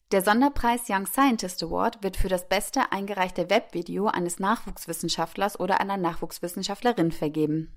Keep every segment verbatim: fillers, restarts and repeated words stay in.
Der Sonderpreis Young Scientist Award wird für das beste eingereichte Webvideo eines Nachwuchswissenschaftlers oder einer Nachwuchswissenschaftlerin vergeben.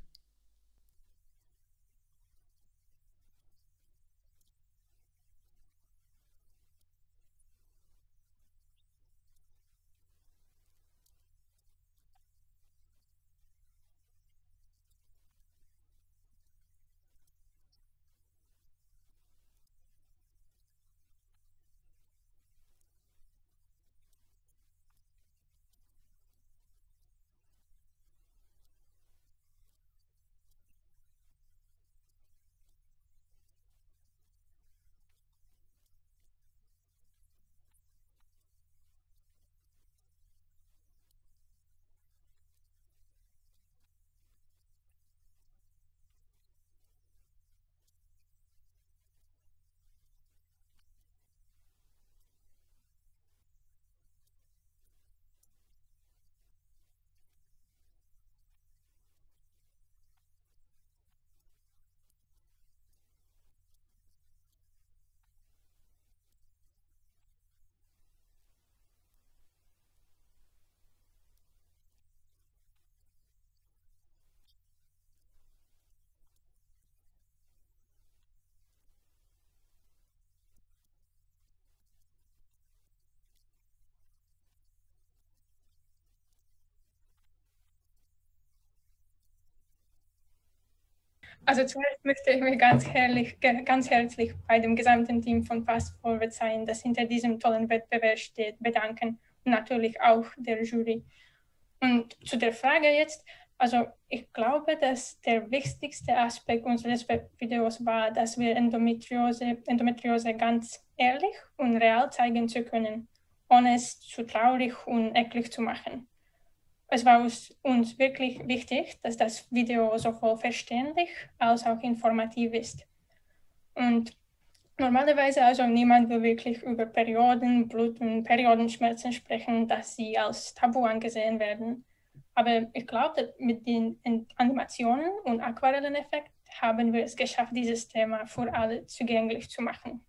Also zuerst möchte ich mich ganz herzlich, ganz herzlich bei dem gesamten Team von Fast Forward Sein, das hinter diesem tollen Wettbewerb steht, bedanken und natürlich auch der Jury. Und zu der Frage jetzt, also ich glaube, dass der wichtigste Aspekt unseres Webvideos war, dass wir Endometriose, Endometriose ganz ehrlich und real zeigen zu können, ohne es zu traurig und eklig zu machen. Es war uns, uns wirklich wichtig, dass das Video sowohl verständlich als auch informativ ist. Und normalerweise, also niemand will wirklich über Perioden, Blut- und Periodenschmerzen sprechen, dass sie als Tabu angesehen werden. Aber ich glaube, mit den Animationen und Aquarelleneffekt haben wir es geschafft, dieses Thema für alle zugänglich zu machen.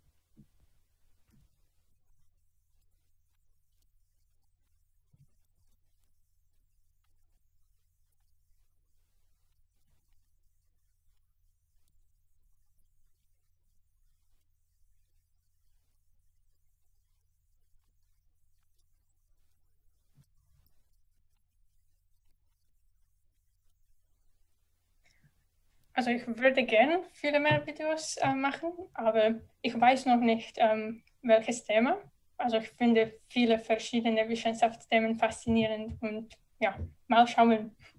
Also ich würde gerne viele mehr Videos äh, machen, aber ich weiß noch nicht, ähm, welches Thema. Also ich finde viele verschiedene Wissenschaftsthemen faszinierend und ja, mal schauen.